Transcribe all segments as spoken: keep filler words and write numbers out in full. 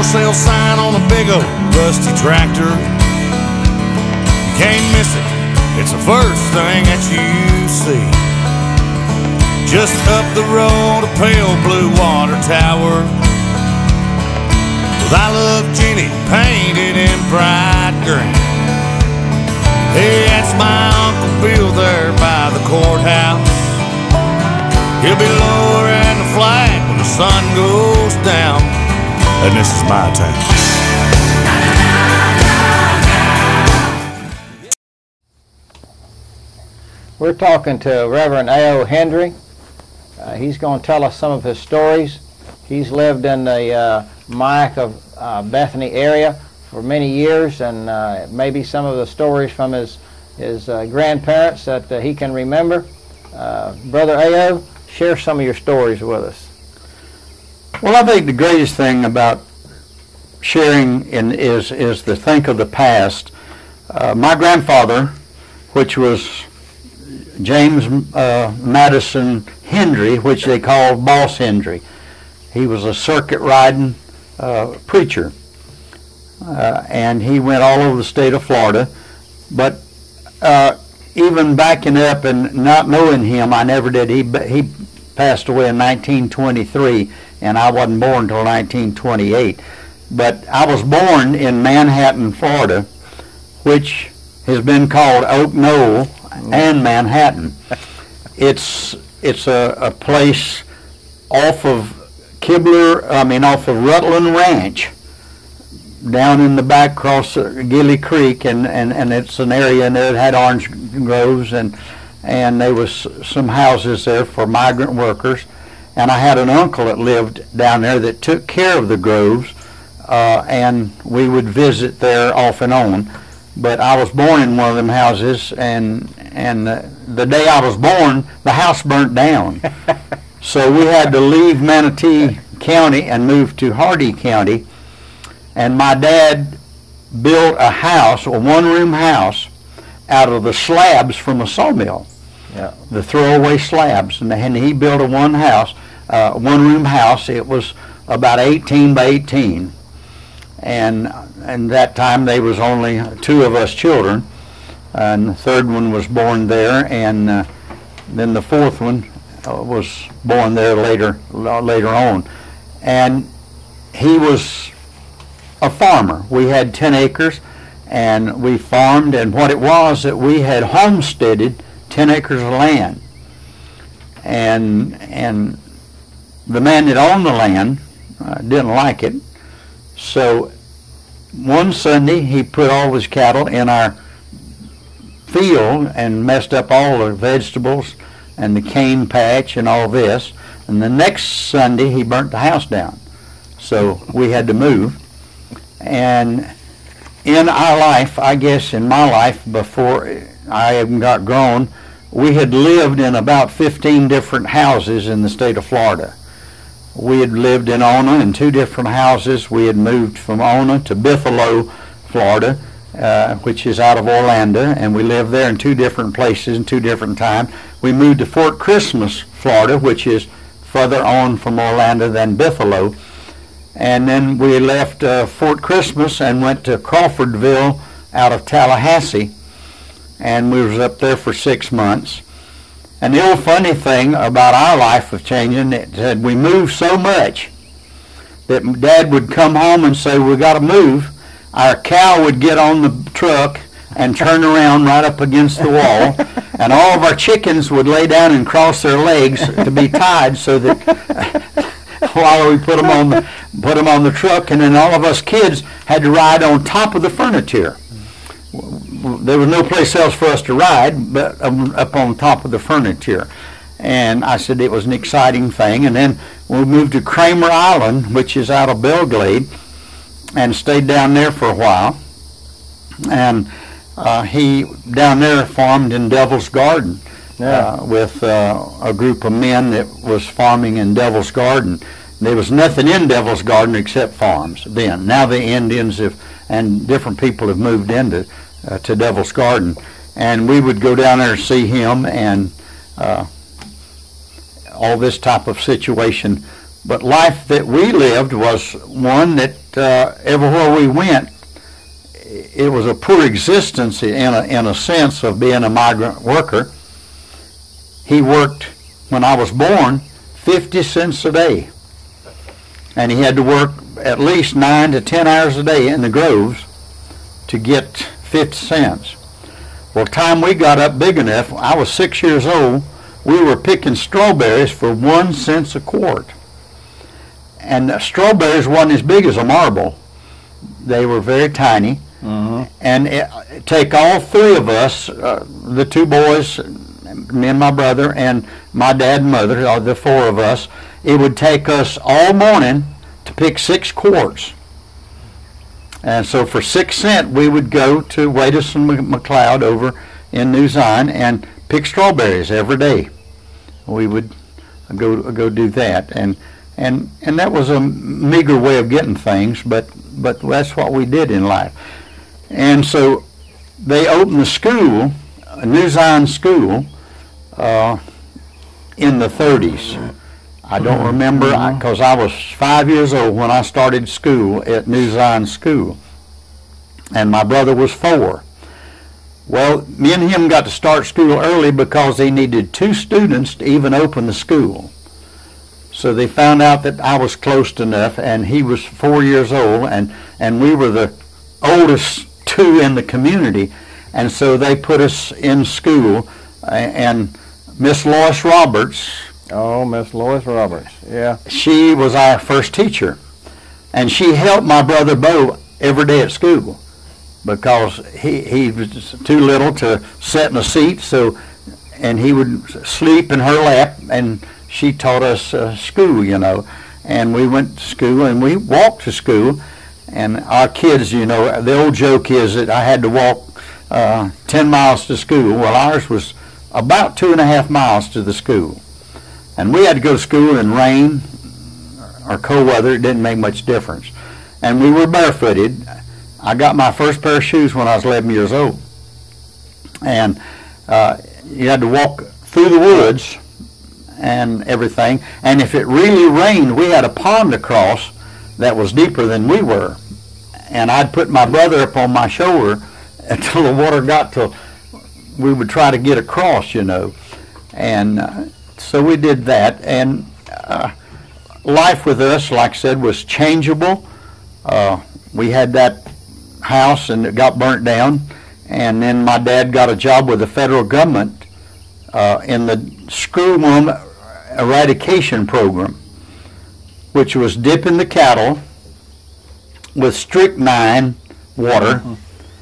for sale sign on a big old rusty tractor. You can't miss it, it's the first thing that you see. Just up the road, a pale blue water tower with I Love Jenny painted in bright green. Hey, that's my Uncle Bill there by the courthouse. He'll be lowering the flag when the sun goes down, and this is my town. We're talking to Reverend A O Hendry. Uh, he's going to tell us some of his stories. He's lived in the uh, Micah uh, Bethany area for many years, and uh, maybe some of the stories from his, his uh, grandparents that uh, he can remember. Uh, Brother A O, share some of your stories with us. Well, I think the greatest thing about sharing in, is, is to think of the past. Uh, my grandfather, which was James uh, Madison Hendry, which they called Boss Hendry. He was a circuit riding uh, preacher, uh, and he went all over the state of Florida. But uh, even backing up and not knowing him, I never did. He he passed away in nineteen twenty-three, and I wasn't born until nineteen twenty-eight. But I was born in Manhattan, Florida, which has been called Oak Knoll and Manhattan. It's it's a, a place off of Kibler, I mean off of Rutland Ranch, down in the back across Gilly Creek, and, and, and it's an area in there that had orange groves, and and there was some houses there for migrant workers, and I had an uncle that lived down there that took care of the groves, uh, and we would visit there off and on. But I was born in one of them houses, and and uh, the day I was born, the house burnt down. So we had to leave Manatee County and move to Hardy County. And my dad built a house, a one-room house, out of the slabs from a sawmill, Yeah. the throwaway slabs. And, and he built a one house, uh, one-room house. It was about eighteen by eighteen. And and that time there was only two of us children, and the third one was born there, and uh, then the fourth one uh, was born there later later on. And he was a farmer. We had ten acres, and we farmed, and what it was that we had homesteaded ten acres of land, and and the man that owned the land uh, didn't like it. So one Sunday he put all his cattle in our field and messed up all the vegetables and the cane patch and all this. And the next Sunday he burnt the house down. So we had to move. And in our life, I guess in my life before I even got grown, we had lived in about fifteen different houses in the state of Florida. We had lived in Ona in two different houses. We had moved from Ona to Buffalo, Florida, uh, which is out of Orlando, and we lived there in two different places in two different times. We moved to Fort Christmas, Florida, which is further on from Orlando than Buffalo. And then we left uh, Fort Christmas and went to Crawfordville out of Tallahassee, and we was up there for six months. And the old funny thing about our life of changing, it said we moved so much that Dad would come home and say, we got to move. Our cow would get on the truck and turn around right up against the wall, and all of our chickens would lay down and cross their legs to be tied so that while we put them on the, put them on the truck, and then all of us kids had to ride on top of the furniture. There was no place else for us to ride but up on top of the furniture. And I said it was an exciting thing. And then we moved to Kramer Island, which is out of Belglade, and stayed down there for a while. And uh, he down there farmed in Devil's Garden, yeah. uh, with uh, a group of men that was farming in Devil's Garden. There was nothing in Devil's Garden except farms then. Now the Indians have, and different people have moved into uh, to Devil's Garden, and we would go down there and see him, and uh, all this type of situation but life that we lived was one that uh, everywhere we went, it was a poor existence in a, in a sense of being a migrant worker. He worked, when I was born, fifty cents a day. And he had to work at least nine to ten hours a day in the groves to get fifty cents. Well, time we got up big enough, I was six years old, we were picking strawberries for one cent a quart. And the strawberries wasn't as big as a marble. They were very tiny. Mm-hmm. And it, take all three of us, uh, the two boys, me and my brother, and my dad and mother, uh, the four of us, it would take us all morning to pick six quarts. And so for six cents, we would go to Wadus and McLeod over in New Zion and pick strawberries every day. We would go go do that, and and and that was a meager way of getting things, but but that's what we did in life. And so they opened the school, a New Zion school, uh, in the thirties. I don't remember, because I, I was five years old when I started school at New Zion School, and my brother was four. Well, me and him got to start school early because they needed two students to even open the school. So they found out that I was close enough, and he was four years old, and, and we were the oldest two in the community, and so they put us in school, and Miss Lois Roberts, Oh, Miss Lois Roberts, yeah. she was our first teacher, and she helped my brother Bo every day at school because he, he was too little to sit in a seat, so and he would sleep in her lap, and she taught us uh, school, you know, and we went to school and we walked to school, and our kids, you know, the old joke is that I had to walk uh, ten miles to school. Well, ours was about two and a half miles to the school. And we had to go to school in rain or cold weather. It didn't make much difference. And we were barefooted. I got my first pair of shoes when I was eleven years old. And uh, you had to walk through the woods and everything. And if it really rained, we had a pond across that was deeper than we were. And I'd put my brother up on my shoulder until the water got till we would try to get across, you know. And uh, so we did that, and uh, life with us, like I said, was changeable. Uh, we had that house, and it got burnt down, and then my dad got a job with the federal government uh, in the screwworm eradication program, which was dipping the cattle with strychnine water, mm-hmm.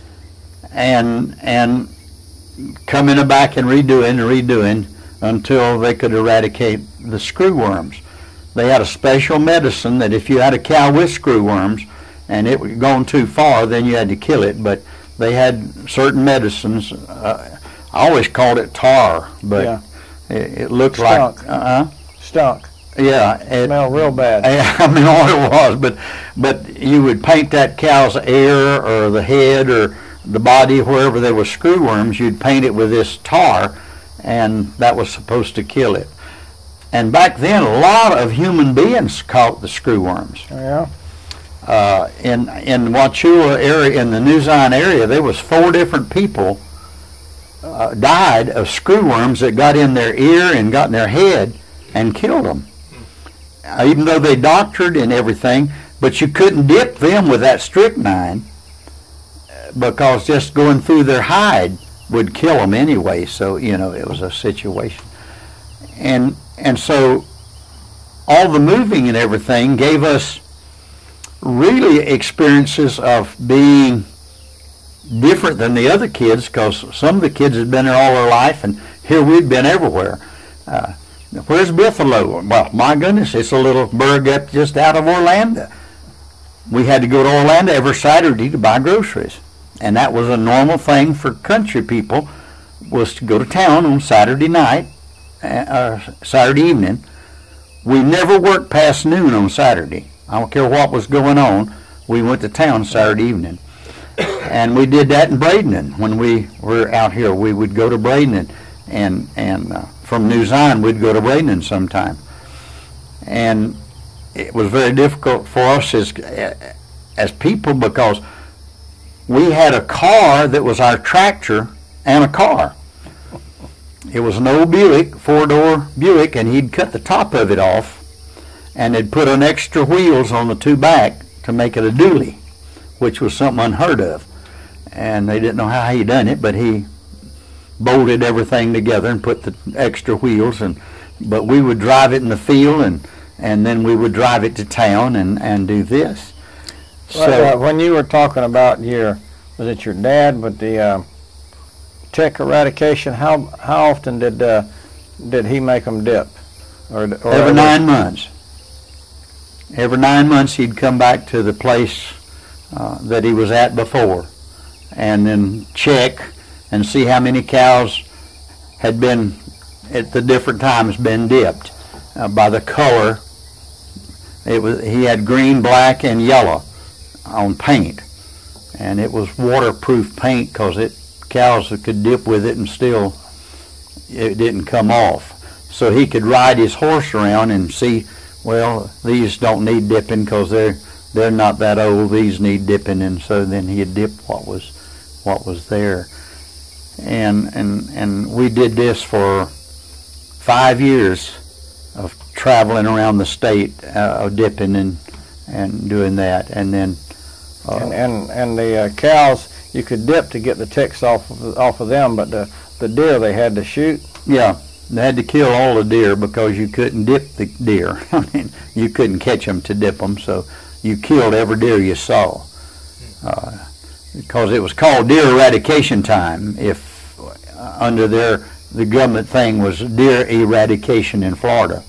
and and coming back and redoing and redoing until they could eradicate the screwworms. They had a special medicine that if you had a cow with screwworms and it was going too far, then you had to kill it. But they had certain medicines. Uh, I always called it tar, but yeah. it, it looked Stunk. like uh-huh. Stunk. Yeah, it smelled real bad. I mean, all it was, but but you would paint that cow's ear or the head or the body, wherever there were screwworms, you'd paint it with this tar, and that was supposed to kill it. And back then, a lot of human beings caught the screwworms. Yeah. Uh, in in Wauchula area, in the New Zion area, there was four different people uh, died of screwworms that got in their ear and got in their head and killed them. Uh, even though they doctored and everything, but you couldn't dip them with that strychnine because just going through their hide would kill them anyway. So, you know, it was a situation. And and so all the moving and everything gave us really experiences of being different than the other kids, because some of the kids had been there all their life, and here we'd been everywhere. Uh, where's Buffalo? Well, my goodness, it's a little burg up just out of Orlando. We had to go to Orlando every Saturday to buy groceries. And that was a normal thing for country people, was to go to town on Saturday night, uh, Saturday evening. We never worked past noon on Saturday. I don't care what was going on. We went to town Saturday evening. And we did that in Bradenton. When we were out here, we would go to Bradenton, and, and uh, from New Zion, we'd go to Bradenton sometime. And it was very difficult for us as as people, because we had a car that was our tractor and a car. It was an old Buick, four-door Buick, and he'd cut the top of it off and had put an extra wheels on the two back to make it a dually, which was something unheard of. And they didn't know how he done it, but he bolted everything together and put the extra wheels. And but we would drive it in the field, and and then we would drive it to town and and do this. Well, So uh, when you were talking about your, was it your dad with the uh, tick eradication? How how often did uh, did he make them dip? Or, or every nine months. Every nine months he'd come back to the place uh, that he was at before, and then check and see how many cows had been at the different times been dipped uh, by the color. It was he had green, black, and yellow on paint, and it was waterproof paint because it cows could dip with it and still it didn't come off. So he could ride his horse around and see, well, these don't need dipping because they're they're not that old. These need dipping, and so then he'd dip what was what was there. And and and we did this for five years of traveling around the state, uh, of dipping and and doing that, and then uh, and and, and the uh, cows you could dip to get the ticks off of, off of them, but the the deer they had to shoot. Yeah, they had to kill all the deer because you couldn't dip the deer. I mean, you couldn't catch them to dip them, so you killed every deer you saw. Uh, because it was called deer eradication time. If uh, under their the government thing was deer eradication in Florida,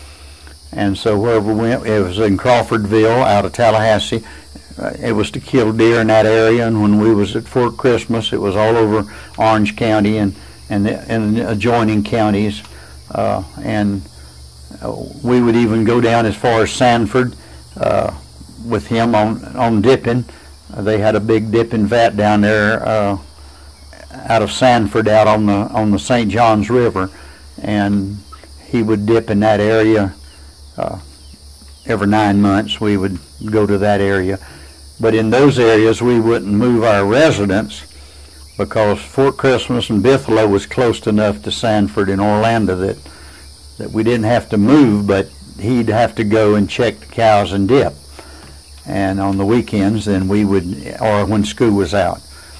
and so wherever we went, it was in Crawfordville, out of Tallahassee. Uh, it was to kill deer in that area, and when we was at Fort Christmas, it was all over Orange County and and the, and the adjoining counties, uh, and uh, we would even go down as far as Sanford uh, with him on on dipping. Uh, they had a big dipping vat down there uh, out of Sanford, out on the on the Saint Johns River, and he would dip in that area. Uh, every nine months we would go to that area. But in those areas we wouldn't move our residence because Fort Christmas and Buffalo was close enough to Sanford and Orlando that that we didn't have to move, but he'd have to go and check the cows and dip. And on the weekends then we would, or when school was out.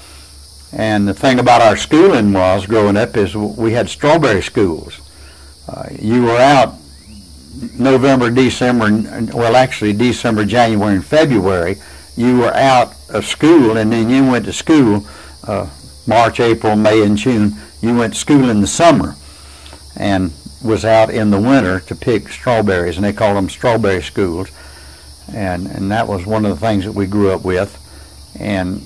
And the thing about our schooling was, growing up, is we had strawberry schools. Uh, you were out November, December, well actually December, January, and February. You were out of school, and then you went to school uh, March, April, May, and June. You went to school in the summer and was out in the winter to pick strawberries, and they called them strawberry schools. And, and that was one of the things that we grew up with. And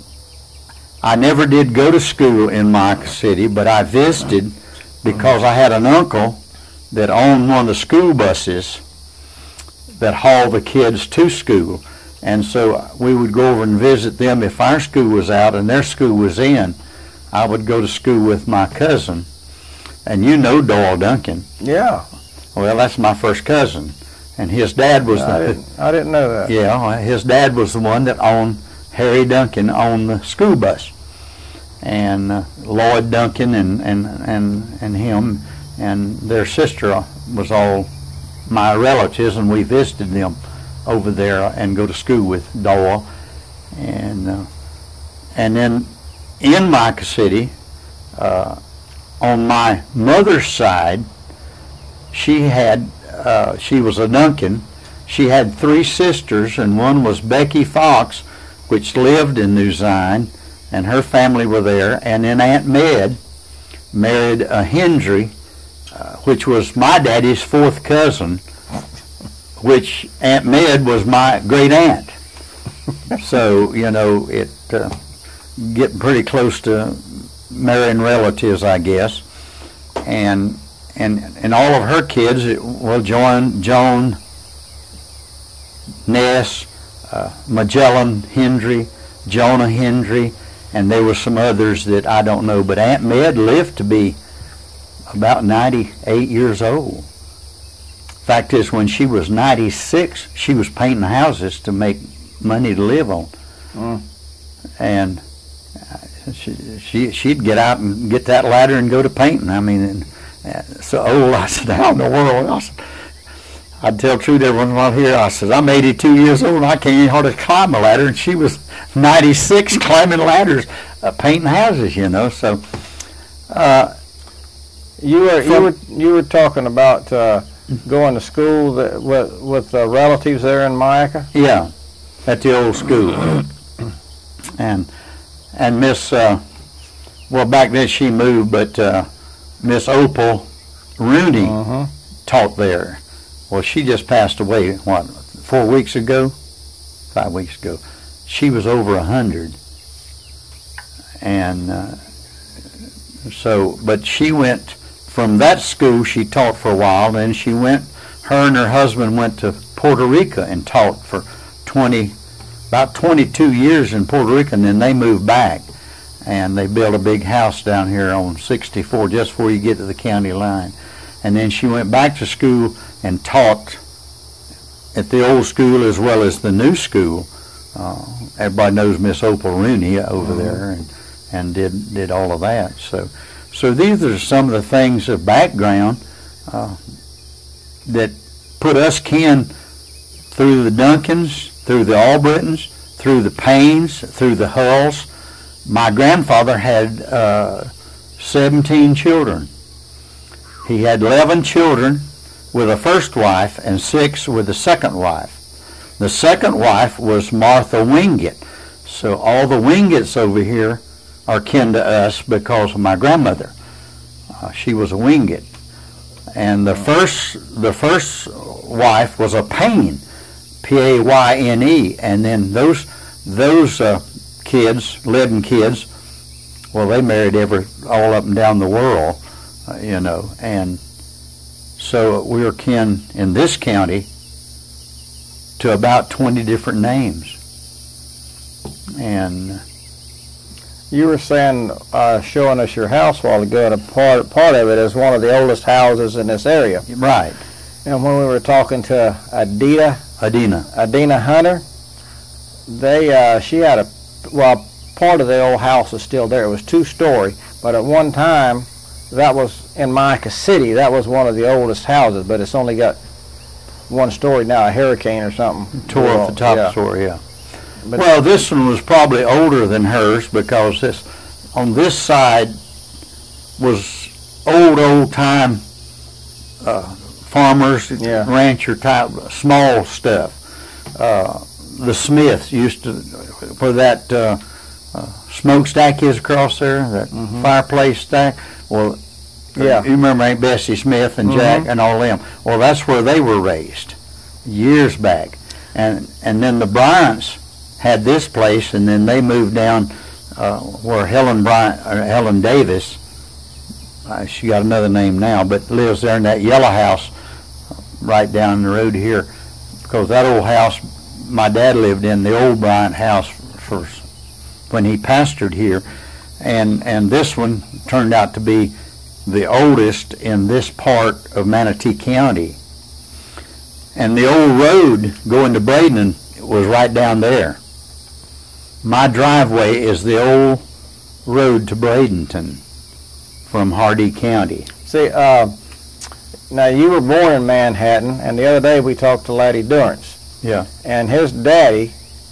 I never did go to school in Mica City, but I visited because I had an uncle that owned one of the school buses that hauled the kids to school. And so we would go over and visit them if our school was out and their school was in. I would go to school with my cousin. And you know Doyle Duncan. Yeah. Well, that's my first cousin. And his dad was I the... didn't, I didn't know that. Yeah, his dad was the one that owned, Harry Duncan owned the school bus. And uh, Lloyd Duncan and, and, and, and him and their sister was all my relatives, and we visited them over there and go to school with Doyle. And uh, and then in Mica City, uh, on my mother's side, she had uh, she was a Duncan. She had three sisters, and one was Becky Fox, which lived in New Zion, and her family were there. And then Aunt Med married a Hendry, uh, which was my daddy's fourth cousin, which Aunt Med was my great aunt. So, you know, it uh, getting pretty close to marrying relatives, I guess. And and and all of her kids, it, well, Joan, Joan, Ness, uh, Magellan Hendry, Jonah Hendry, and there were some others that I don't know. But Aunt Med lived to be about ninety-eight years old. Fact is, when she was ninety-six, she was painting houses to make money to live on. Mm. And she, she, she'd get out and get that ladder and go to painting. I mean, and, uh, so old, I said, how in the world? I said, I'd tell Trude every once in a while here, I said, I'm eighty-two years old and I can't even hardly climb a ladder. And she was ninety-six climbing ladders, uh, painting houses, you know. So, uh, You were you From- were you were talking about uh, going to school that, with with uh, relatives there in Myakka. yeah, at the old school. And and Miss, uh, well, back then she moved, but uh, Miss Opal Rooney Uh-huh. taught there. Well, she just passed away, what, four weeks ago? Five weeks ago. She was over a hundred. And uh, so, but she went from that school, she taught for a while, then she went, her and her husband went to Puerto Rico and taught for twenty, about twenty-two years in Puerto Rico, and then they moved back. And they built a big house down here on sixty-four, just before you get to the county line. And then she went back to school and taught at the old school as well as the new school. Uh, everybody knows Miss Opal Rooney over Mhm. there, and and did did all of that. So, so these are some of the things of background uh, that put us kin through the Duncans, through the Albritons, through the Paynes, through the Hulls. My grandfather had uh, seventeen children. He had eleven children with a first wife and six with the second wife. The second wife was Martha Wingate. So all the Wingates over here are kin to us because of my grandmother. Uh, she was a Wingate. And the first the first wife was a Payne, P A Y N E. And then those those uh, kids, living kids, well, they married every all up and down the world, uh, you know. And so we are kin in this county to about twenty different names. And You were saying, uh, showing us your house a while ago, and a part part of it is one of the oldest houses in this area. right, And when we were talking to Adita Adina. Adina Hunter, they uh, she had a well, part of the old house is still there. It was two story, but at one time, that was in Myakka City. That was one of the oldest houses, but it's only got one story now. A hurricane or something Tore off the top yeah. story, yeah. But Well, this one was probably older than hers because this on this side was old, old time uh, farmers, Yeah. rancher type, small stuff. Uh, the Smiths used to, where that uh, uh, smokestack is across there, that Mhm. fireplace stack. Well, Yeah. you remember Aunt Bessie Smith and Jack Mhm. and all them. Well, that's where they were raised years back. And and then the Bryants had this place, and then they moved down uh, where Helen Bryant, or Helen Davis, uh, she got another name now, but lives there in that yellow house right down the road here. Because that old house my dad lived in, the old Bryant house for when he pastored here, and and this one turned out to be the oldest in this part of Manatee County. And the old road going to Braden was right down there. My driveway is the old road to Bradenton from Hardee County. see, uh, now you were born in Manhattan, and the other day we talked to Laddie Durrance. Yeah. And his daddy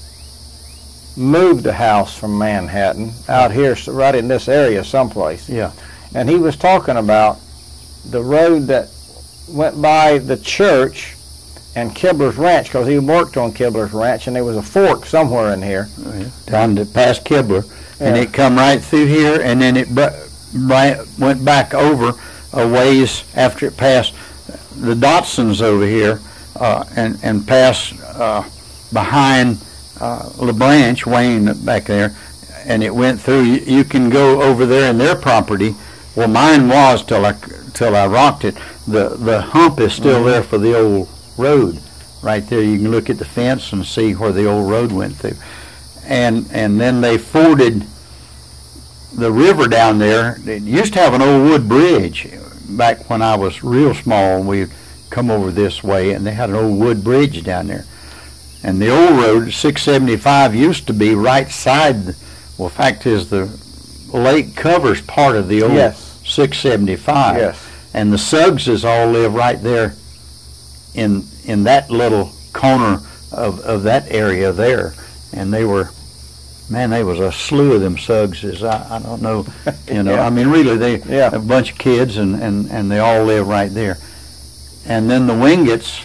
moved the house from Manhattan out here, s- right in this area someplace. Yeah. And he was talking about the road that went by the church and Kibler's Ranch, because he worked on Kibler's Ranch, and there was a fork somewhere in here. Down to past Kibler, and Yeah. it come right through here, and then it br- right, went back over a ways after it passed the Dotsons over here, uh, and and passed uh, behind uh, LeBranch, Wayne back there, and it went through. You, you can go over there in their property. Well, mine was till I till I rocked it. The the hump is still Mhm. there for the old road, right there. You can look at the fence and see where the old road went through. And and then they forded the river down there. It used to have an old wood bridge back when I was real small. We come over this way, and they had an old wood bridge down there. And the old road, six seventy-five, used to be right side, well, fact is the lake covers part of the old Yes. six seventy-five. Yes. And the Suggses all live right there in in that little corner of, of that area there. And they were, man, they was a slew of them Suggses. I, I don't know, you know, Yeah. I mean, really, they Yeah. a bunch of kids, and, and, and they all live right there. And then the Wingets,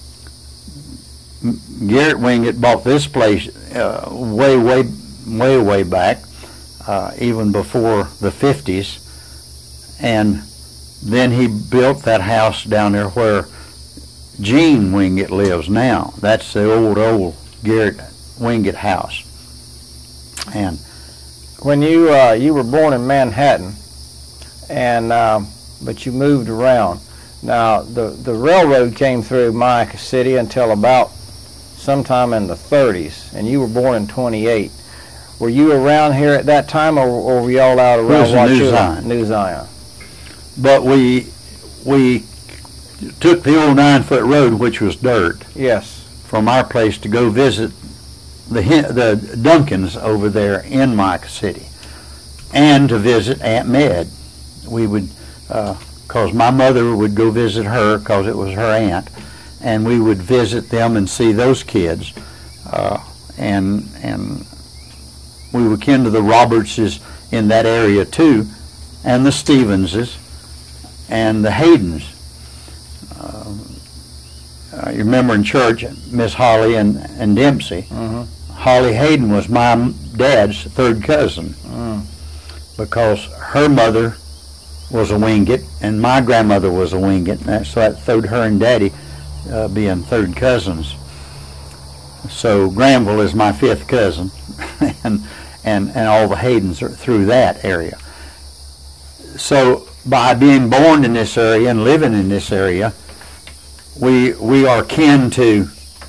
Garrett Wingett bought this place uh, way, way, way, way back, uh, even before the fifties. And then he built that house down there where Gene Wingett lives now. That's the old, old Garrett Wingett house. And When you uh, you were born in Manhattan, and um, but you moved around. Now the the railroad came through Mica City until about sometime in the thirties, and you were born in twenty-eight. Were you around here at that time, or, or were you all out around was in New Wauchula? Zion. New Zion. but we we took the old nine-foot road, which was dirt, Yes. from our place to go visit the Hen- the Duncans over there in Mica City, and to visit Aunt Med. We would, because my mother would go visit her, because it was her aunt, and we would visit them and see those kids, uh, and and we were kin to the Robertses in that area too, and the Stevenses, and the Haydens. Uh, uh, you remember in church, Miss Holly and, and Dempsey. Mm-hmm. Holly Hayden was my m- dad's third cousin, Mm. because her mother was a Wingett and my grandmother was a Wingett, and that, so that throwed her and Daddy uh, being third cousins. So Granville is my fifth cousin, and, and and all the Haydens are through that area. So by being born in this area and living in this area, we we are kin to,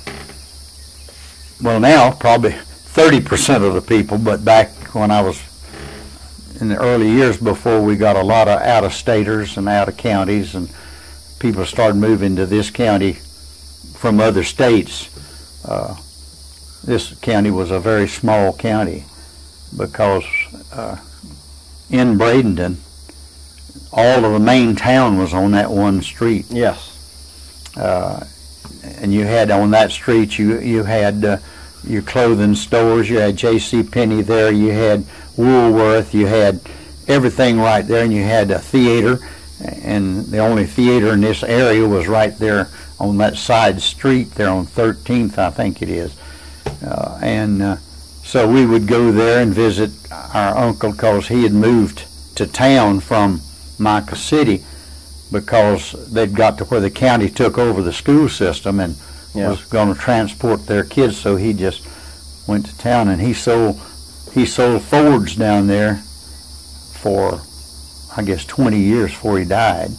well, now probably thirty percent of the people, but back when I was in the early years, before we got a lot of out-of-staters and out-of-counties, and people started moving to this county from other states, uh, this county was a very small county, because uh, in Bradenton, all of the main town was on that one street. Yes. Uh, and you had on that street, you you had uh, your clothing stores, you had J C Penney there, you had Woolworth, you had everything right there, and you had a theater, and the only theater in this area was right there on that side street there on thirteenth, I think it is. Uh, and uh, so we would go there and visit our uncle, because he had moved to town from Mica City, because they'd got to where the county took over the school system and Yeah. was going to transport their kids, so he just went to town, and he sold he sold Fords down there for, I guess, twenty years before he died.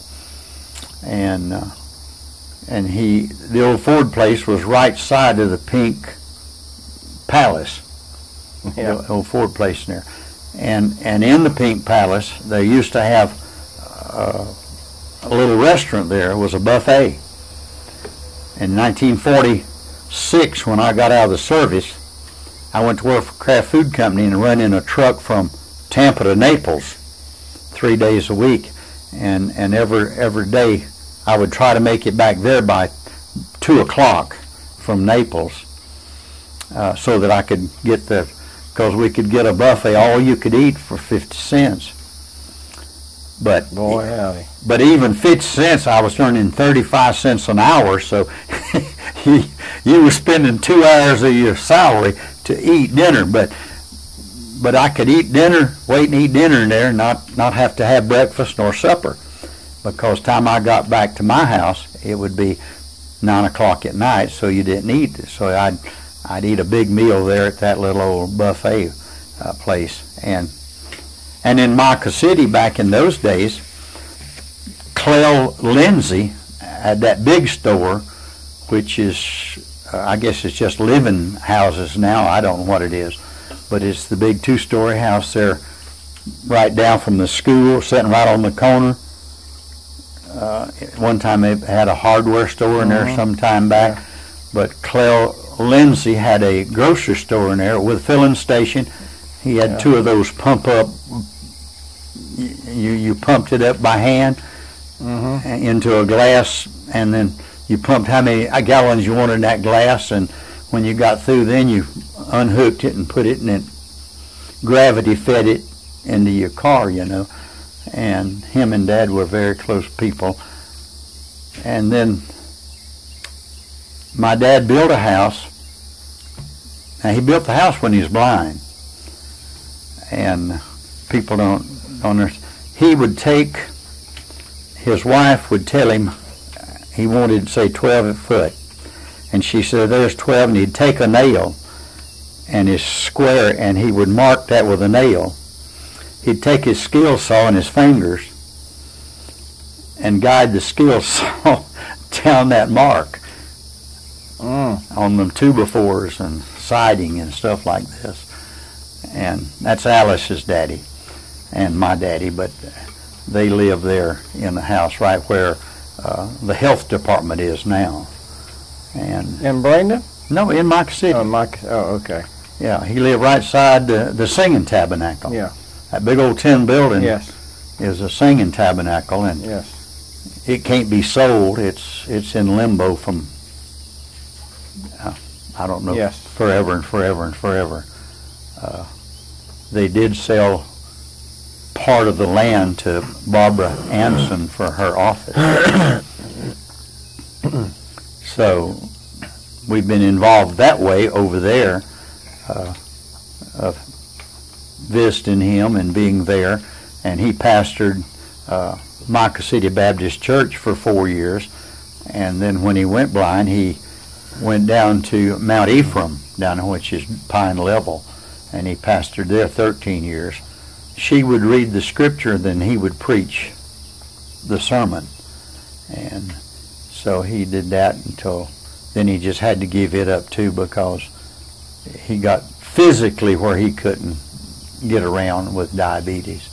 And uh, and he the old Ford place was right side of the Pink Palace, Yeah. the old Ford place in there. And and in the Pink Palace, they used to have uh, a little restaurant there. It was a buffet. In nineteen forty-six, when I got out of the service, I went to work for Kraft Food Company and run in a truck from Tampa to Naples three days a week. And, and every, every day I would try to make it back there by two o'clock from Naples, uh, so that I could get the, because we could get a buffet all you could eat for fifty cents. But Boy, howdy. but even fifty cents, I was earning thirty-five cents an hour, so you, you were spending two hours of your salary to eat dinner. But but I could eat dinner, wait and eat dinner in there, and not, not have to have breakfast nor supper, because time I got back to my house, it would be nine o'clock at night, so you didn't eat. So I'd, I'd eat a big meal there at that little old buffet uh, place. And And in Mica City, back in those days, Clell Lindsay had that big store, which is, uh, I guess it's just living houses now. I don't know what it is. But it's the big two-story house there, right down from the school, sitting right on the corner. uh, one time they had a hardware store in there Mhm. some time back, Yeah. but Clell Lindsay had a grocery store in there with filling station. He had Yeah. two of those pump up, you, you pumped it up by hand Mm-hmm. into a glass, and then you pumped how many gallons you wanted in that glass, and when you got through, then you unhooked it and put it in it. Gravity fed it into your car, you know. And him and Dad were very close people. And then my dad built a house. Now, he built the house when he was blind. And people don't, don't understand. He would take, his wife would tell him he wanted, say, twelve foot. And she said, there's twelve, and he'd take a nail and his square, and he would mark that with a nail. He'd take his skill saw in his fingers and guide the skill saw down that mark Mm. on them two-by-fours and siding and stuff like this. And that's Alice's daddy and my daddy, but they live there in the house right where uh, the health department is now. And In Bradenton? no, in Mike City. Oh, Mike. Oh, okay. Yeah, he lived right side the, the singing tabernacle. Yeah. That big old tin building Yes. is a singing tabernacle, and Yes. it can't be sold. It's it's in limbo from, uh, I don't know, Yes. forever and forever and forever. Uh, they did sell part of the land to Barbara Anson for her office. So we've been involved that way over there, uh, of visiting him and being there. And he pastored uh, Micah City Baptist Church for four years. And then when he went blind, he went down to Mount Ephraim, down in which is Pine Level, and he pastored there thirteen years. She would read the scripture, then he would preach the sermon. And so he did that until then. He just had to give it up too, because he got physically where he couldn't get around with diabetes.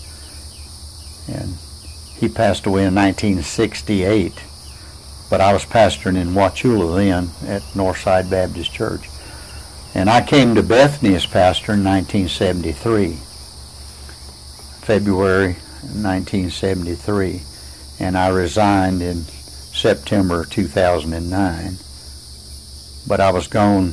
And he passed away in nineteen sixty-eight. But I was pastoring in Wauchula then at Northside Baptist Church. And I came to Bethany as pastor in nineteen seventy-three, February nineteen seventy-three. And I resigned in September two thousand nine. But I was gone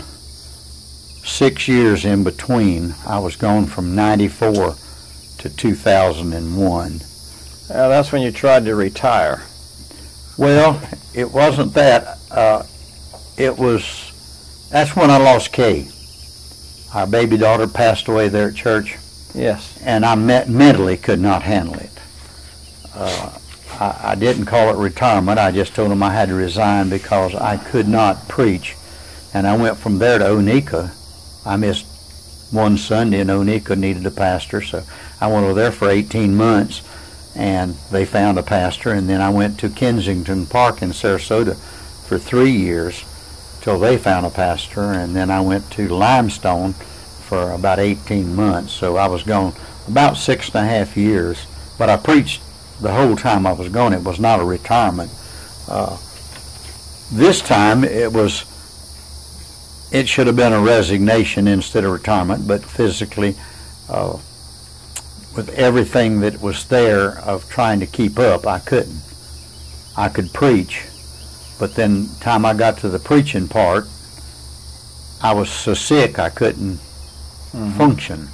six years in between. I was gone from ninety-four to two thousand one. Uh, that's when you tried to retire. Well, it wasn't that. Uh, it was, that's when I lost Kay. Our baby daughter passed away there at church, Yes. and I me- mentally could not handle it. Uh, I, I didn't call it retirement. I just told them I had to resign because I could not preach. And I went from there to Onika. I missed one Sunday, and Onika needed a pastor, so I went over there for eighteen months. And they found a pastor, and then I went to Kensington Park in Sarasota for three years till they found a pastor, and then I went to Limestone for about eighteen months. So I was gone about six and a half years, but I preached the whole time I was gone. It was not a retirement. Uh, this time it was, it should have been a resignation instead of retirement, but physically, uh, with everything that was there of trying to keep up, I couldn't. I could preach, but then time I got to the preaching part, I was so sick I couldn't Mm-hmm. function.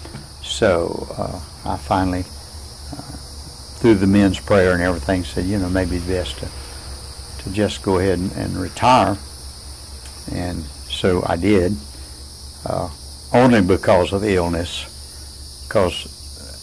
So uh, I finally, uh, through the men's prayer and everything, said, you know, maybe it's best to, to just go ahead and, and retire. And so I did, uh, only because of illness, because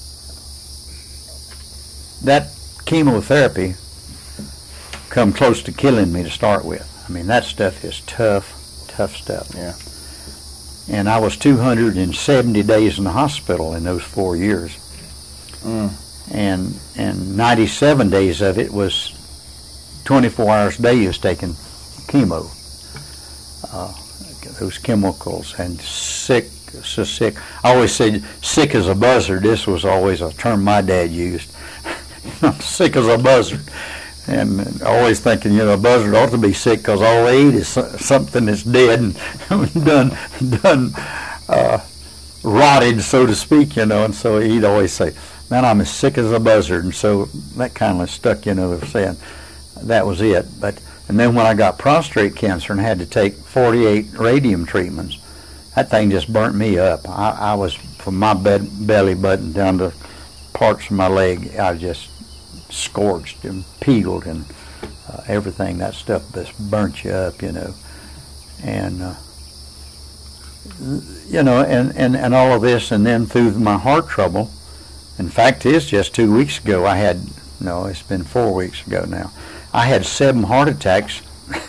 that chemotherapy come close to killing me to start with. I mean, that stuff is tough, tough stuff. Yeah. And I was two hundred seventy days in the hospital in those four years. Mm. And and ninety-seven days of it was twenty-four hours a day you was taking chemo. Uh, those chemicals, and sick, so sick. I always said sick as a buzzard. This was always a term my dad used. Sick as a buzzard. and always thinking, you know, a buzzard ought to be sick because all they eat is something that's dead and done, done uh, rotted, so to speak, you know. And so he'd always say, man, I'm as sick as a buzzard. And so that kind of stuck, you know, of saying that was it. But and then when I got prostate cancer and had to take forty-eight radium treatments, that thing just burnt me up. I, I was, from my bed, belly button down to parts of my leg, I was just scorched and peeled and uh, everything. That stuff just burnt you up, you know. And, uh, you know, and, and, and all of this, and then through my heart trouble, in fact, it's just two weeks ago I had, no, it's been four weeks ago now, I had seven heart attacks.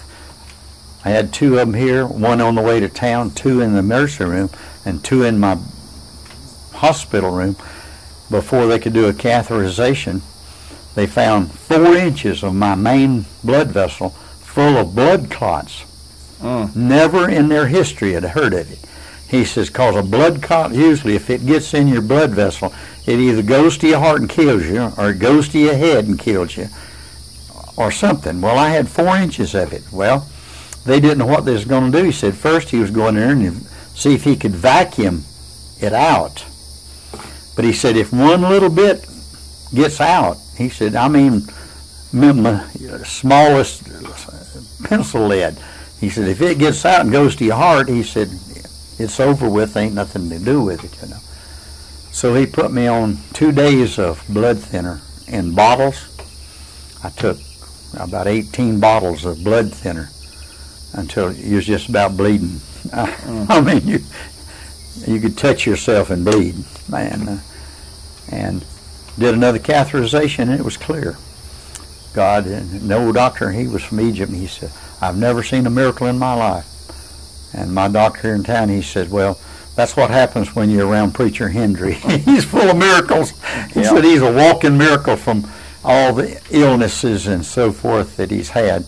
I had two of them here, one on the way to town, two in the emergency room, and two in my hospital room. Before they could do a catheterization, they found four inches of my main blood vessel full of blood clots. Mm. Never in their history had heard of it. He says, cause a blood clot, usually if it gets in your blood vessel, it either goes to your heart and kills you, or it goes to your head and kills you, or something. Well, I had four inches of it. Well, they didn't know what they was going to do. He said first he was going there and see if he could vacuum it out. But he said if one little bit gets out, he said, I mean, my smallest pencil lead, he said, if it gets out and goes to your heart, he said, it's over with, ain't nothing to do with it, you know. So he put me on two days of blood thinner in bottles. I took about eighteen bottles of blood thinner until you was just about bleeding. I, I mean, you you could touch yourself and bleed, man. Uh, and did another catheterization, and it was clear. God, and the old doctor, he was from Egypt, and he said, I've never seen a miracle in my life. And my doctor here in town, he said, well, that's what happens when you're around Preacher Hendry. He's full of miracles. He yeah. said he's a walking miracle from all the illnesses and so forth that he's had.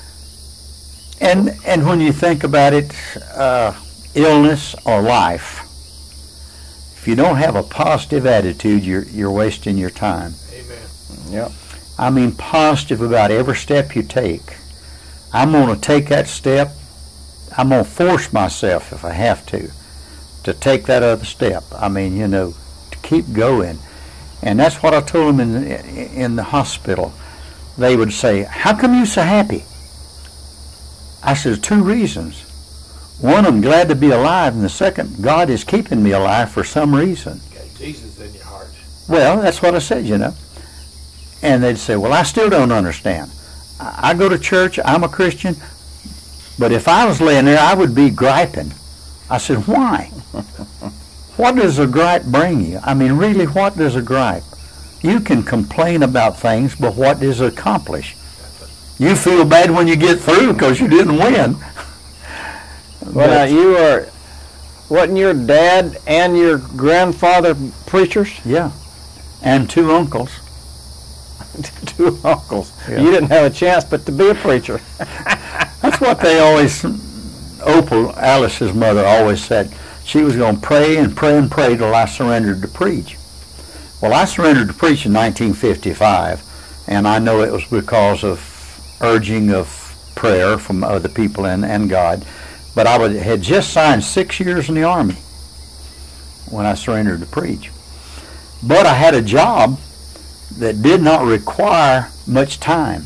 And and when you think about it, uh, illness or life, if you don't have a positive attitude, you're you're wasting your time. Amen. Yep. I mean, positive about every step you take. I'm going to take that step. I'm going to force myself, if I have to, to take that other step. I mean, you know, to keep going. And that's what I told them in the, in the hospital. They would say, how come you so happy? I said, two reasons. One, I'm glad to be alive, and the second, God is keeping me alive for some reason. You got Jesus in your heart. Well, that's what I said, you know. And they'd say, well, I still don't understand. I go to church, I'm a Christian, but if I was laying there, I would be griping. I said, why? What does a gripe bring you? I mean, really, what does a gripe? You can complain about things, but what does it accomplish? You feel bad when you get through because you didn't win. Well, now, you are, wasn't your dad and your grandfather preachers? Yeah, and two uncles. Two uncles. Yeah. You didn't have a chance but to be a preacher. That's what they always, Opal, Alice's mother, always said. She was going to pray and pray and pray till I surrendered to preach. Well, I surrendered to preach in nineteen fifty-five, and I know it was because of urging of prayer from other people and, and God. But I would, had just signed six years in the Army when I surrendered to preach. But I had a job that did not require much time.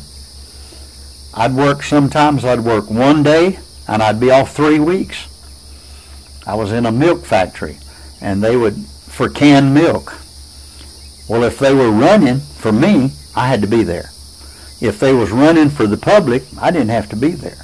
I'd work, sometimes I'd work one day and I'd be off three weeks. I was in a milk factory and they would, for canned milk. Well, if they were running for me, I had to be there. If they was running for the public, I didn't have to be there.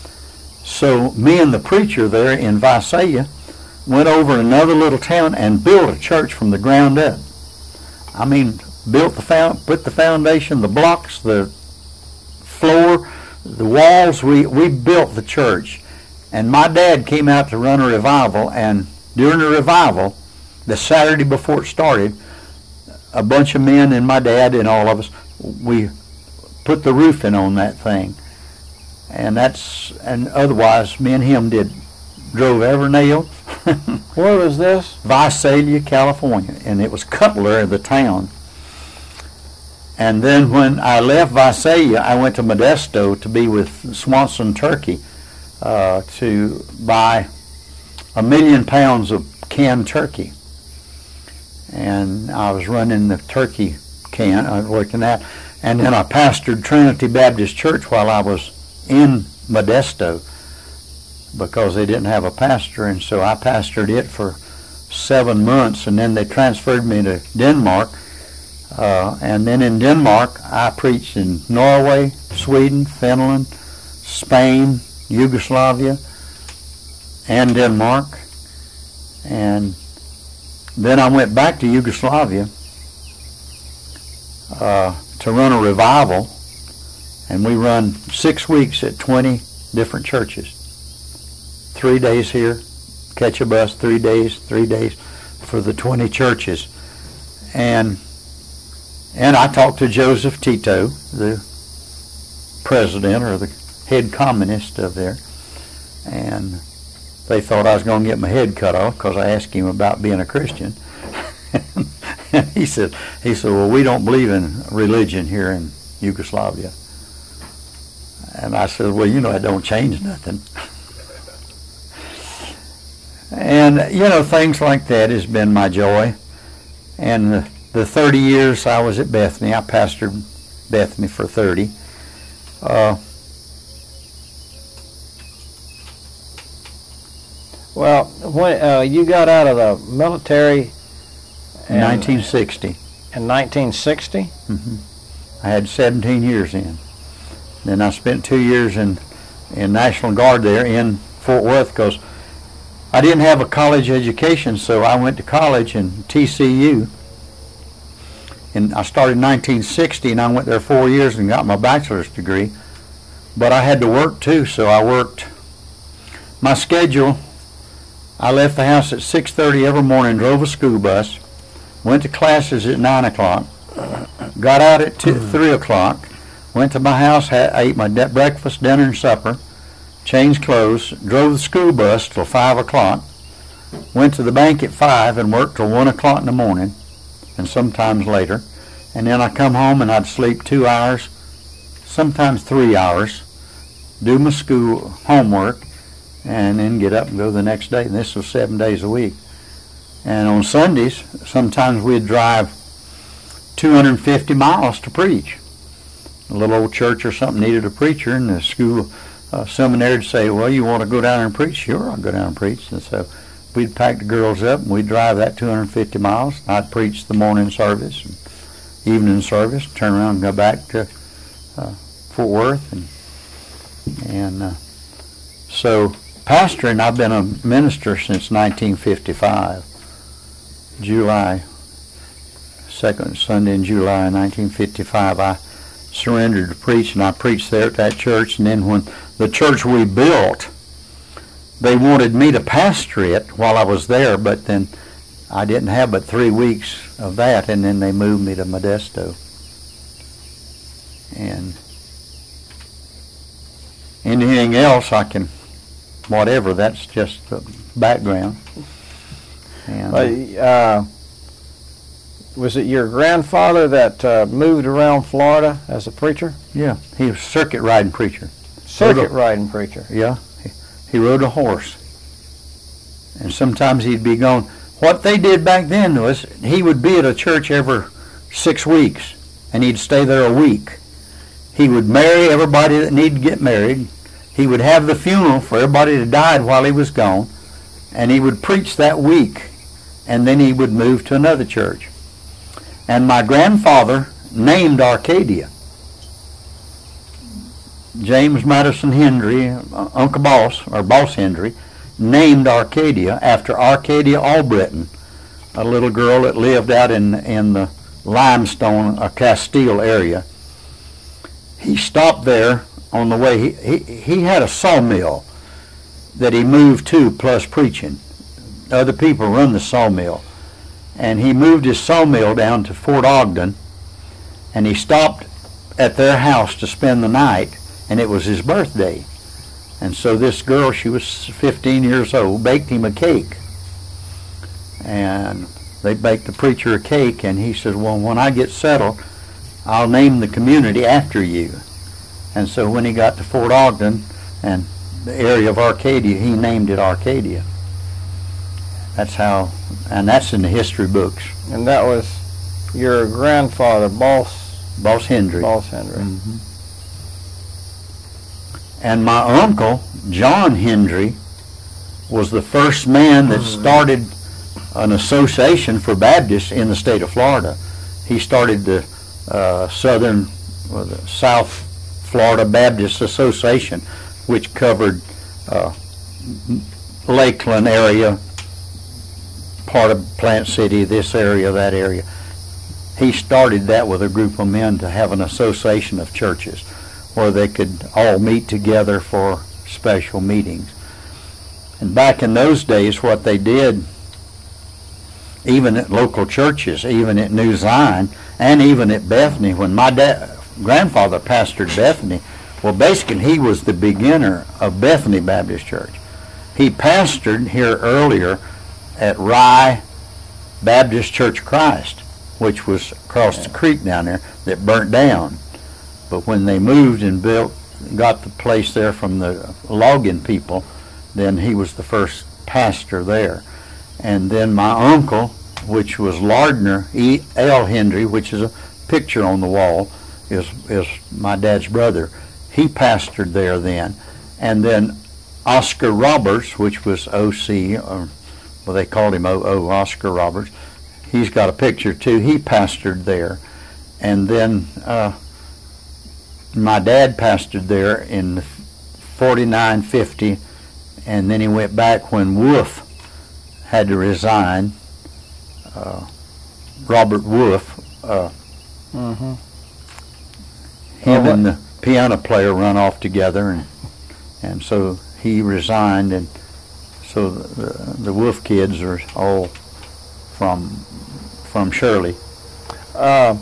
So me and the preacher there in Visalia went over to another little town and built a church from the ground up. I mean, built the found, put the foundation, the blocks, the floor, the walls. We we built the church, and my dad came out to run a revival. And during the revival, the Saturday before it started, a bunch of men and my dad and all of us, we put the roofing on that thing, and that's and otherwise me and him did drove every nail. Where was this? Visalia, California, and it was Cutler, the town. And then when I left Visalia, I went to Modesto to be with Swanson Turkey uh, to buy a million pounds of canned turkey. And I was running the turkey can, I was working that. And then I pastored Trinity Baptist Church while I was in Modesto because they didn't have a pastor, and so I pastored it for seven months, and then they transferred me to Denmark. Uh, and then in Denmark, I preached in Norway, Sweden, Finland, Spain, Yugoslavia, and Denmark. And then I went back to Yugoslavia uh, to run a revival, and we run six weeks at twenty different churches. Three days here, catch a bus, three days, three days for the twenty churches. And and I talked to Joseph Tito, the president or the head communist of there, and they thought I was going to get my head cut off because I asked him about being a Christian. And he said, he said, well, we don't believe in religion here in Yugoslavia. And I said, well, you know, it don't change nothing. And, you know, things like that has been my joy. And the, the thirty years I was at Bethany, I pastored Bethany for thirty. Uh, Well, when uh, you got out of the military in nineteen sixty. In nineteen sixty? Mm-hmm. I had seventeen years in. Then I spent two years in, in National Guard there in Fort Worth because I didn't have a college education, so I went to college in T C U. And I started in nineteen sixty, and I went there four years and got my bachelor's degree. But I had to work too, so I worked. My schedule, I left the house at six thirty every morning, drove a school bus, went to classes at nine o'clock, got out at two, three o'clock, went to my house, had, ate my de- breakfast, dinner, and supper, changed clothes, drove the school bus till five o'clock, went to the bank at five and worked till one o'clock in the morning, and sometimes later. And then I come home and I'd sleep two hours, sometimes three hours, do my school homework, and then get up and go the next day. And this was seven days a week. And on Sundays, sometimes we'd drive two hundred fifty miles to preach. A little old church or something needed a preacher, and the school uh, seminary would say, well, you want to go down there and preach? Sure, I'll go down and preach. And so we'd pack the girls up, and we'd drive that two hundred fifty miles. I'd preach the morning service and evening service, turn around and go back to uh, Fort Worth. And, and uh, so pastoring, I've been a minister since nineteen fifty-five, July, second Sunday in July nineteen fifty-five, I surrendered to preach, and I preached there at that church. And then when the church we built, they wanted me to pastor it while I was there, but then I didn't have but three weeks of that, and then they moved me to Modesto. And anything else I can, whatever, that's just the background. And, uh, was it your grandfather that uh, moved around Florida as a preacher? Yeah, he was a circuit riding preacher. Circuit a, riding preacher? Yeah, he, he rode a horse. And sometimes he'd be gone. What they did back then was he would be at a church every six weeks, and he'd stay there a week. He would marry everybody that needed to get married. He would have the funeral for everybody that died while he was gone, and he would preach that week, and then he would move to another church. And my grandfather named Arcadia. James Madison Hendry, Uncle Boss, or Boss Hendry, named Arcadia after Arcadia Albritton, a little girl that lived out in, in the limestone, uh, Castile area. He stopped there on the way. He, he, he had a sawmill that he moved to, plus preaching. Other people run the sawmill. And he moved his sawmill down to Fort Ogden, and he stopped at their house to spend the night, and it was his birthday. And so this girl, she was fifteen years old, baked him a cake. And they baked the preacher a cake, and he said, well, when I get settled, I'll name the community after you. And so when he got to Fort Ogden and the area of Arcadia, he named it Arcadia. That's how, and that's in the history books. And that was your grandfather, Boss Boss Hendry. Boss Hendry. Mm-hmm. And my uncle, John Hendry, was the first man that started an association for Baptists in the state of Florida. He started the uh, Southern, or the South Florida Baptist Association, which covered uh, Lakeland area, part of Plant City, this area, that area. He started that with a group of men to have an association of churches where they could all meet together for special meetings. And back in those days, what they did, even at local churches, even at New Zion, and even at Bethany, when my dad, grandfather pastored Bethany, well, basically he was the beginner of Bethany Baptist Church. He pastored here earlier at Rye Baptist Church of Christ, which was across the creek down there that burnt down. But when they moved and built, got the place there from the logging people, then he was the first pastor there. And then my uncle, which was Lardner E. L. Hendry, which is a picture on the wall, is is my dad's brother. He pastored there then. And then Oscar Roberts, which was O C, or, well, they called him O O, Oscar Roberts. He's got a picture too. He pastored there. And then uh, my dad pastored there in forty-nine, fifty, and then he went back when Wolf had to resign. Uh, Robert Wolf, uh, Mm-hmm. him Well, and the piano player run off together, and and so he resigned, and so the, the Wolf kids are all from from Shirley. Uh,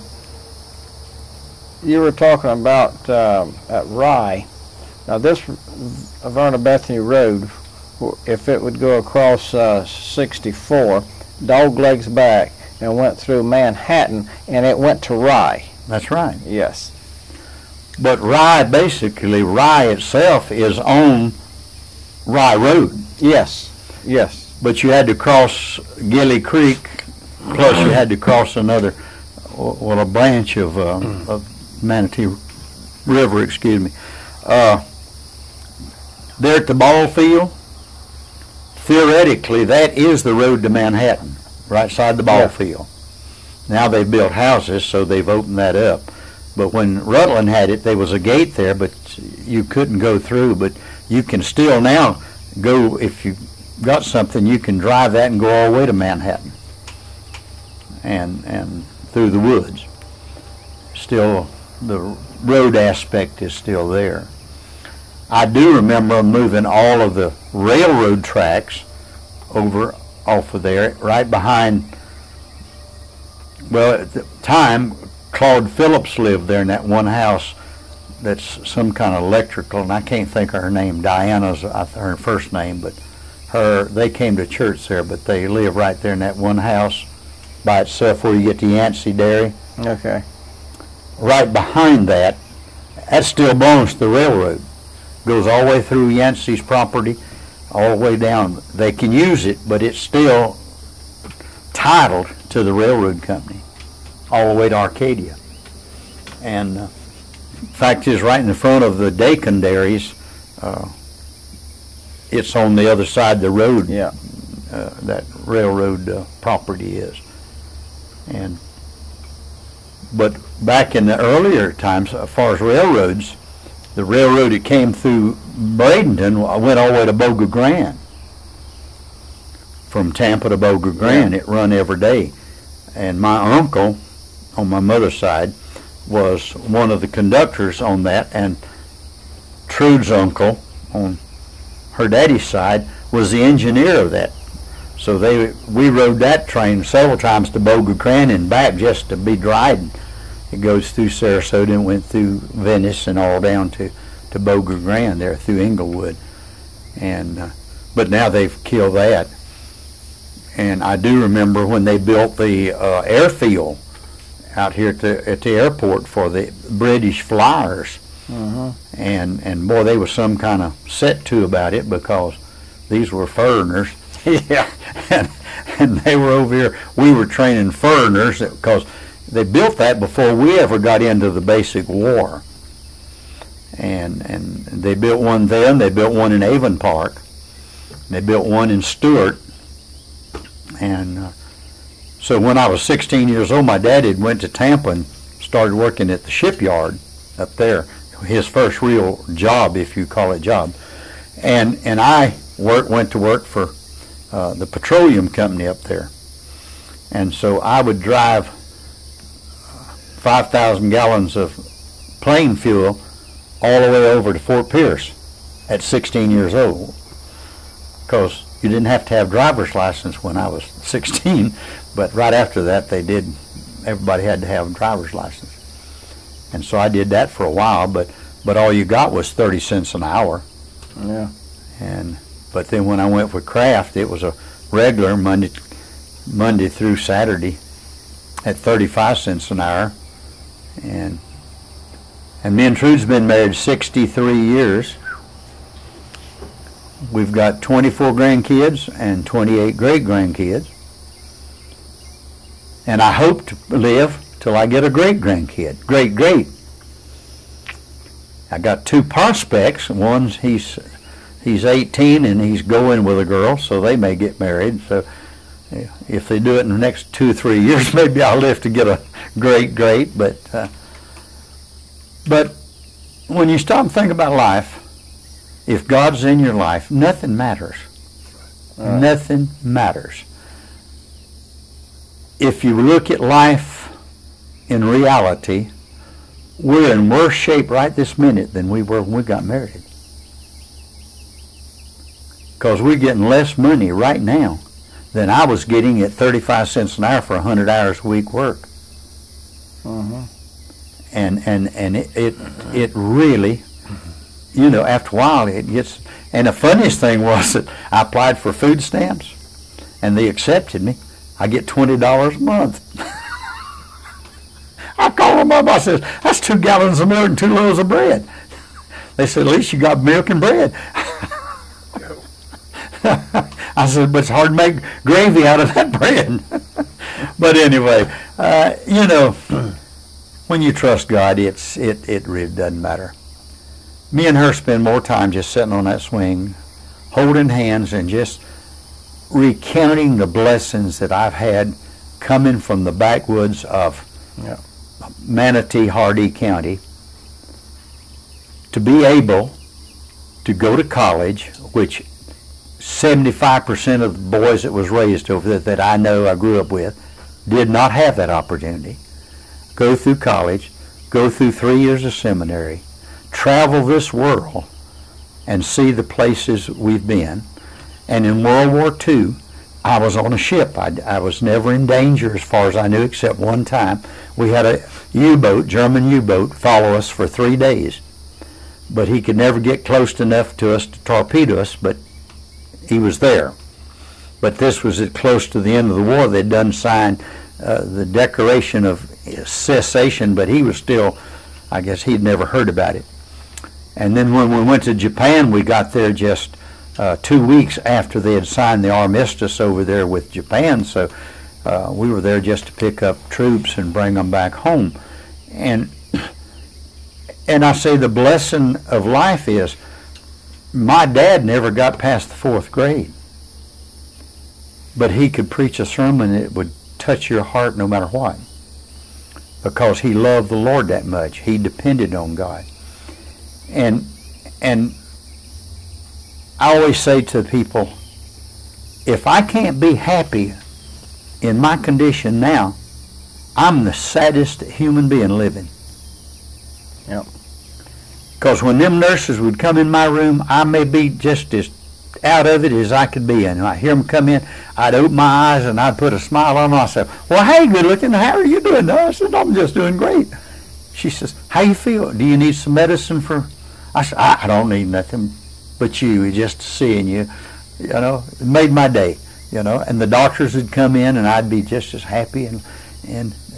you were talking about um, at Rye. Now this Verna Bethany Road, if it would go across uh, sixty-four, Doglegs back, and went through Manhattan, and it went to Rye. That's right. Yes. But Rye, basically, Rye itself is on Rye Road. Yes. Yes. But you had to cross Gilly Creek, plus you had to cross another, well, a branch of, uh, of Manatee River, excuse me. Uh, there at the ball field, theoretically, that is the road to Manhattan, right side the ball Yeah. field. Now they've built houses, so they've opened that up. But when Rutland had it, there was a gate there, but you couldn't go through. But you can still now go, if you got something, you can drive that and go all the way to Manhattan and and through the woods. Still, the road aspect is still there. I do remember moving all of the railroad tracks over off of there, right behind, well, at the time, Claude Phillips lived there in that one house that's some kind of electrical, and I can't think of her name. Diana's her first name, but her, they came to church there, but they live right there in that one house by itself where you get to Yancey Dairy. Okay. Right behind that, that still belongs to the railroad. Goes all the way through Yancey's property, all the way down. They can use it, but it's still titled to the railroad company, all the way to Arcadia. And uh, fact is, right in the front of the Dakin dairies, uh, it's on the other side of the road. Yeah. Uh, that railroad uh, property is. And but back in the earlier times, as far as railroads, the railroad that came through Bradenton went all the way to Boga Grande. From Tampa to Boga Grande, Yeah. it run every day. And my uncle, on my mother's side, was one of the conductors on that, and Trude's uncle, on her daddy's side, was the engineer of that. So they, we rode that train several times to Boga Grande and back just to be Dryden. It goes through Sarasota and went through Venice and all down to, to Boga Grande there through Inglewood. And uh, but now they've killed that. And I do remember when they built the uh, airfield out here at the at the airport for the British Flyers. Mm-hmm. And and boy, they was some kind of set to about it, because these were foreigners. Yeah. and, and they were over here. We were training foreigners, because they built that before we ever got into the basic war. And and they built one then. They built one in Avon Park. They built one in Stewart. And uh, so when I was sixteen years old, my dad had went to Tampa and started working at the shipyard up there. His first real job, if you call it job. And and I work, went to work for uh, the petroleum company up there. And so I would drive five thousand gallons of plane fuel all the way over to Fort Pierce at sixteen years old. Because you didn't have to have driver's license when I was sixteen, but right after that they did, everybody had to have a driver's license. And so I did that for a while, but but all you got was thirty cents an hour. Yeah. And but then when I went with Kraft, it was a regular Monday Monday through Saturday at thirty-five cents an hour. And and me and Trude's been married sixty-three years. We've got twenty-four grandkids and twenty-eight great grandkids. And I hope to live till I get a great grandkid. Great, great. I got two prospects. One's he's he's eighteen and he's going with a girl, so they may get married. So if they do it in the next two, three years, maybe I'll live to get a great, great. But uh, but when you stop and think about life, if God's in your life, nothing matters. Right. Nothing matters. If you look at life in reality, we're in worse shape right this minute than we were when we got married. Because we're getting less money right now than I was getting at thirty-five cents an hour for one hundred hours a week work. Mm-hmm. And and and it, it it really, you know, after a while it gets. And the funniest thing was that I applied for food stamps, and they accepted me. I get twenty dollars a month. I called them up. I said, "That's two gallons of milk and two loaves of bread." They said, "At least you got milk and bread." I said, "But it's hard to make gravy out of that bread." But anyway, uh, you know, when you trust God, it's it it really doesn't matter. Me and her spend more time just sitting on that swing, holding hands, and just recounting the blessings that I've had coming from the backwoods of Yeah. Manatee, Hardee County, to be able to go to college, which seventy-five percent of the boys that was raised over there that I know I grew up with did not have that opportunity. Go through college, go through three years of seminary, travel this world and see the places we've been. And in World War Two, I was on a ship. I, I was never in danger as far as I knew, except one time. We had a U-boat, German U-boat, follow us for three days. But he could never get close enough to us to torpedo us, but he was there. But this was as close to the end of the war. They'd done sign uh, the Declaration of Cessation, but he was still, I guess he'd never heard about it. And then when we went to Japan, we got there just uh, two weeks after they had signed the armistice over there with Japan. So uh, we were there just to pick up troops and bring them back home. And and I say the blessing of life is my dad never got past the fourth grade, but he could preach a sermon that would touch your heart no matter what, because he loved the Lord that much. He depended on God. And and I always say to people, if I can't be happy in my condition now, I'm the saddest human being living. Yep. Because when them nurses would come in my room, I may be just as out of it as I could be. And I hear them come in, I'd open my eyes and I'd put a smile on myself. "Well, hey, good looking, how are you doing?" I said, "I'm just doing great." She says, "How you feel? Do you need some medicine for?" I said, I, I don't need nothing but you, just seeing you. You know, it made my day, you know. And the doctors would come in and I'd be just as happy. And and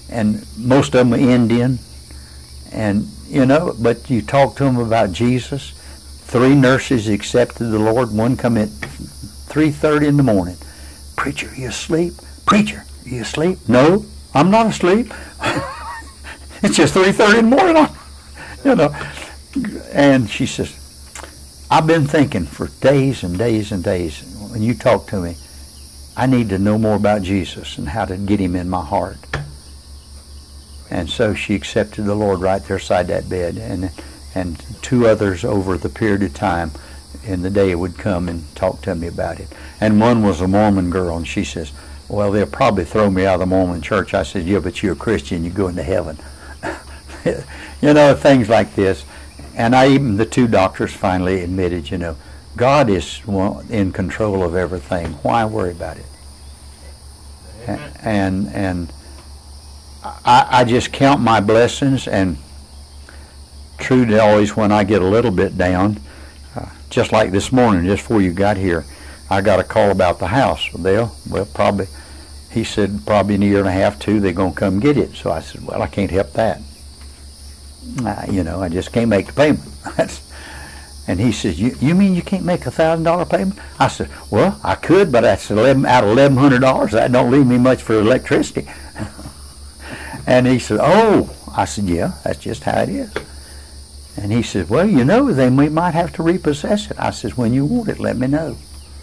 and most of them are Indian, and you know, but you talk to them about Jesus. Three nurses accepted the Lord. One come at three thirty in the morning. Preacher, you asleep? Preacher, you asleep? No, I'm not asleep. It's just three thirty in the morning. You know, and she says, I've been thinking for days and days and days, when you talk to me, I need to know more about Jesus and how to get him in my heart. And so she accepted the Lord right there beside that bed, and and two others over the period of time in the day would come and talk to me about it. And one was a Mormon girl, and she says, well, they'll probably throw me out of the Mormon church. I said, yeah, but you're a Christian, you go into heaven. You know, things like this. And I even, the two doctors finally admitted, you know, God is in control of everything. Why worry about it? Amen. And and I, I just count my blessings, and true to always when I get a little bit down, uh, just like this morning, just before you got here, I got a call about the house. They'll, well, probably, he said, probably in a year and a half, two, they're going to come get it. So I said, well, I can't help that. Uh, you know, I just can't make the payment. And he says, you, you mean you can't make a thousand dollar payment? I said, well, I could, but that's eleven out of eleven hundred dollars. That don't leave me much for electricity. And he said, oh. I said, yeah, that's just how it is. And he said, well, you know, then we might have to repossess it. I said, when you want it, let me know.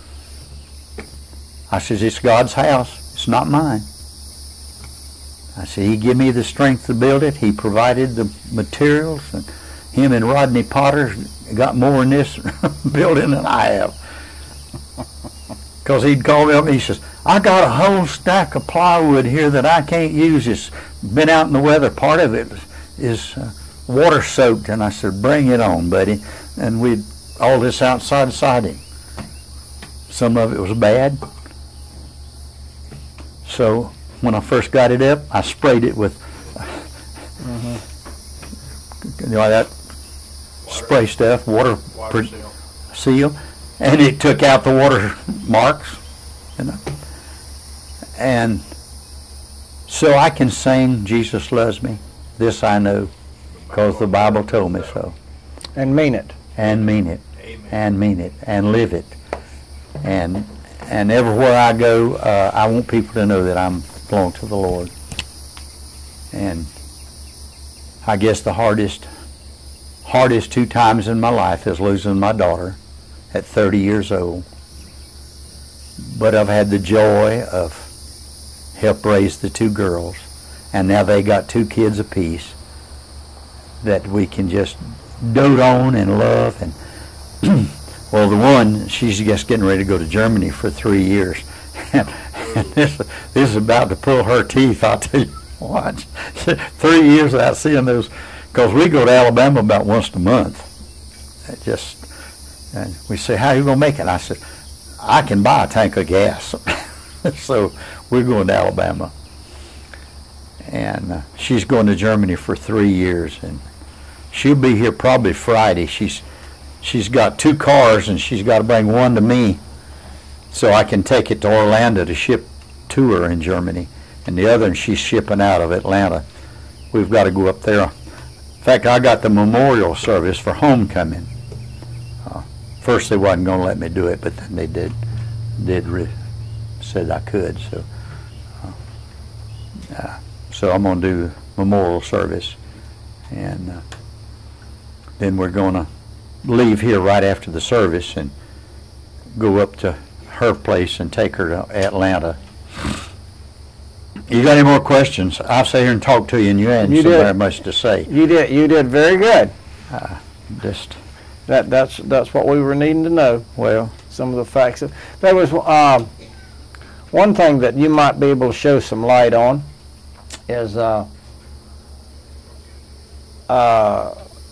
I said, it's God's house. It's not mine. I said, he gave me the strength to build it. He provided the materials, and him and Rodney Potter got more in this building than I have. Because he'd call me up and he says, I got a whole stack of plywood here that I can't use. It's been out in the weather. Part of it is uh, water soaked. And I said, bring it on, buddy. And we'd all this outside siding. Some of it was bad. So when I first got it up, I sprayed it with mm-hmm. you know that spray stuff, water, water seal. seal, and it took out the water marks, you know. And so I can sing, Jesus loves me. This I know, because the Bible told me so. And mean it. And mean it. Amen. And mean it. And live it. And and everywhere I go, uh, I want people to know that I'm belong to the Lord. And I guess the hardest hardest two times in my life is losing my daughter at thirty years old. But I've had the joy of help raise the two girls, and now they got two kids apiece that we can just dote on and love. And well, the one, she's just getting ready to go to Germany for three years. And, and this, this is about to pull her teeth, I'll tell you what. Three years without seeing those, because we go to Alabama about once a month. It just, and we say, how are you going to make it? I said, I can buy a tank of gas. So we're going to Alabama. And uh, she's going to Germany for three years. And she'll be here probably Friday. She's She's got two cars, and she's got to bring one to me so I can take it to Orlando to ship to her in Germany. And the other one she's shipping out of Atlanta. We've got to go up there. In fact, I got the memorial service for homecoming. Uh, first they wasn't going to let me do it, but then they did. Did re- said I could. So, uh, uh, so I'm going to do memorial service, and uh, then we're going to leave here right after the service and go up to her place and take her to Atlanta. You got any more questions? I'll sit here and talk to you, and you hadn't you so did. very much to say. You did. You did very good. Uh, just that. That's that's what we were needing to know. Well, some of the facts. There was um, one thing that you might be able to show some light on is uh, uh,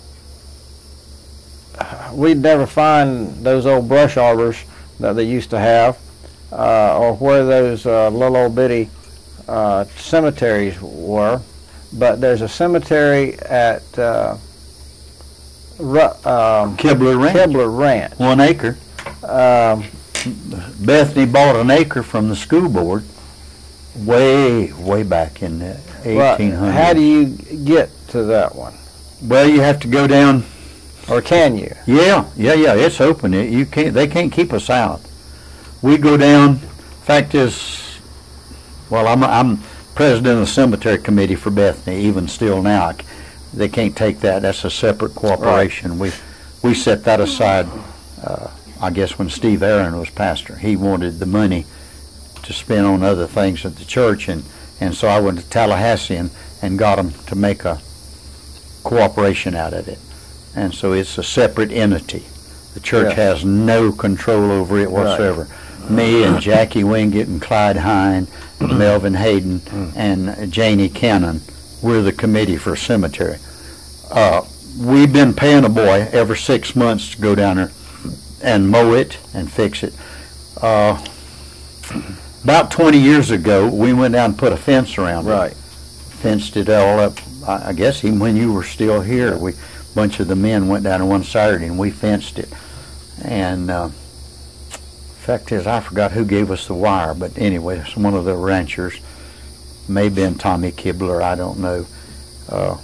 we'd never find those old brush arbors that they used to have, uh, or where those uh, little old bitty uh, cemeteries were. But there's a cemetery at uh, Ru- um, Kibler Ranch. Kibler Ranch. One acre. Um, Bethany bought an acre from the school board, way, way back in the eighteen hundreds. Well, how do you get to that one? Well, you have to go down. Or can you? Yeah, yeah, yeah. It's open. It, you can't. They can't keep us out. We go down. Fact is, well, I'm I'm president of the cemetery committee for Bethany. Even still now, they can't take that. That's a separate corporation. Right. We we set that aside. Uh, I guess when Steve Aaron was pastor, he wanted the money to spend on other things at the church, and and so I went to Tallahassee and, and got them to make a cooperation out of it. And so it's a separate entity. The church yeah. has no control over it whatsoever. Right. Me and Jackie Wingate and Clyde Hine, Melvin Hayden, and Janie Cannon, we're the committee for cemetery. Uh, we've been paying a boy every six months to go down there and mow it and fix it. Uh, about twenty years ago, we went down and put a fence around right. it. Fenced it all up. I, I guess even when you were still here, we bunch of the men went down on one Saturday and we fenced it. And uh, fact is, I forgot who gave us the wire, but anyway, it's one of the ranchers, may have been Tommy Kibler, I don't know. Uh,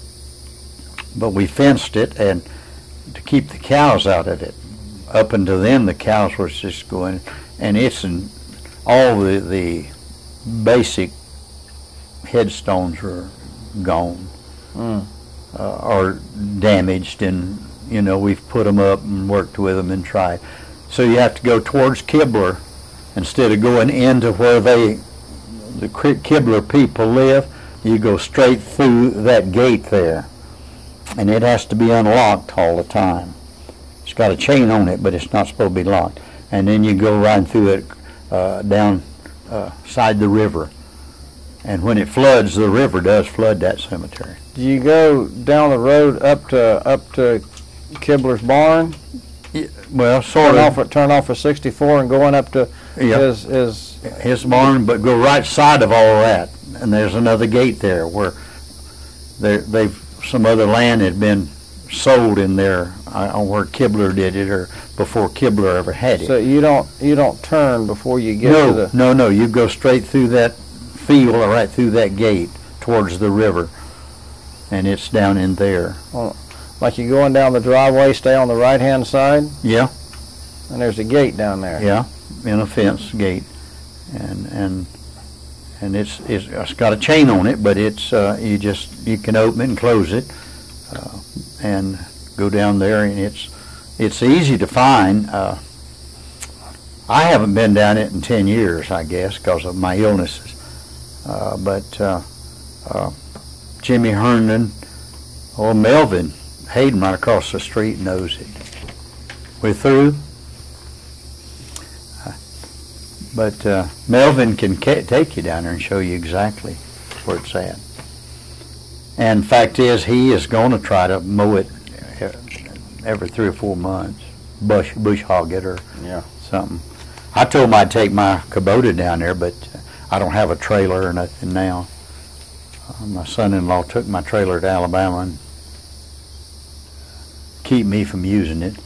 but we fenced it and to keep the cows out of it. Up until then, the cows were just going, and it's in all the the basic headstones are gone. Mm. Uh, are damaged, and you know we've put them up and worked with them and tried. So you have to go towards Kibler instead of going into where they, the Kibler people live. You go straight through that gate there, and it has to be unlocked all the time. It's got a chain on it, but it's not supposed to be locked. And then you go right through it uh, down uh, side the river. And when it floods, the river does flood that cemetery. Do you go down the road up to up to Kibler's barn? Yeah, well, sort turn of. Off, turn off at sixty-four and going up to yep. his, his... His barn, but go right side of all that. And there's another gate there where they've some other land had been sold in there on where Kibler did it, or before Kibler ever had it. So you don't you don't turn before you get no, to the... No, no, you go straight through that field or right through that gate towards the river, and it's down in there. Well, like you're going down the driveway, stay on the right-hand side? Yeah. And there's a gate down there. Yeah, in a fence gate, and and and it's it's, it's got a chain on it, but it's uh, you just you can open it and close it, uh, and go down there, and it's it's easy to find. Uh, I haven't been down it in ten years, I guess, because of my illnesses. Uh, but uh, uh, Jimmy Herndon or Melvin Hayden right across the street knows it. We're through. Uh, but uh, Melvin can ca- take you down there and show you exactly where it's at. And fact is, he is going to try to mow it every three or four months, bush bush hog it or yeah. something. I told him I'd take my Kubota down there, but I don't have a trailer or nothing now. Uh, my son-in-law took my trailer to Alabama and keep me from using it.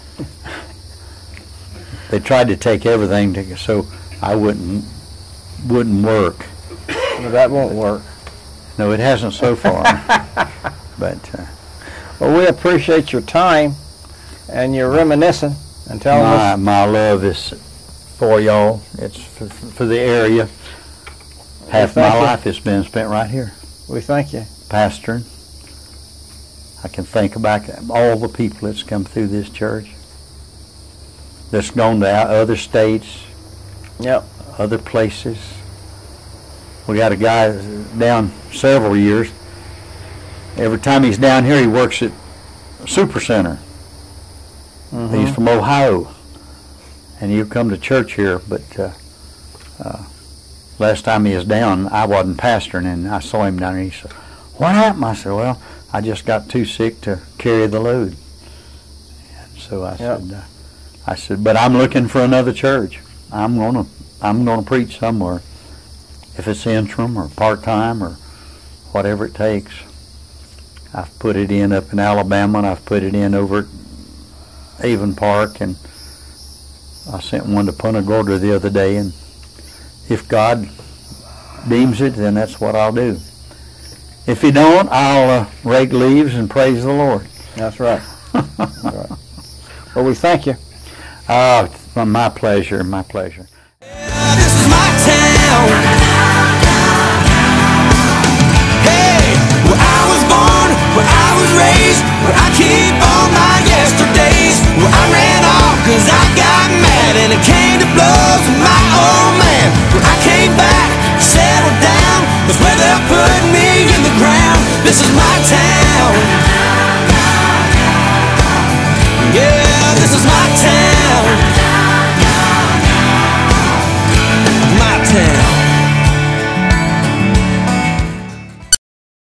They tried to take everything to, so I wouldn't wouldn't work. Well, that won't work. No, it hasn't so far. But uh, well, we appreciate your time and your reminiscing and telling my, us. My love is for y'all. It's for, for the area. Half my you. life has been spent right here. We thank you. Pastoring. I can think back all the people that's come through this church, that's gone to other states, yep, other places. We got a guy down several years. Every time he's down here, he works at Super Center. Mm-hmm. He's from Ohio, and he'll come to church here, but uh, uh, last time he was down, I wasn't pastoring, and I saw him down there. He said, "What happened?" I said, "Well, I just got too sick to carry the load." And so I yep. said, uh, "I said, but I'm looking for another church. I'm gonna, I'm gonna preach somewhere, if it's interim or part time or whatever it takes." I've put it in up in Alabama, and I've put it in over at Avon Park, and I sent one to Punta Gorda the other day, and if God deems it, then that's what I'll do. If he don't, I'll uh, rake leaves and praise the Lord. That's right. That's right. Well, we thank you. Ah, uh, my pleasure, my pleasure. This is my town.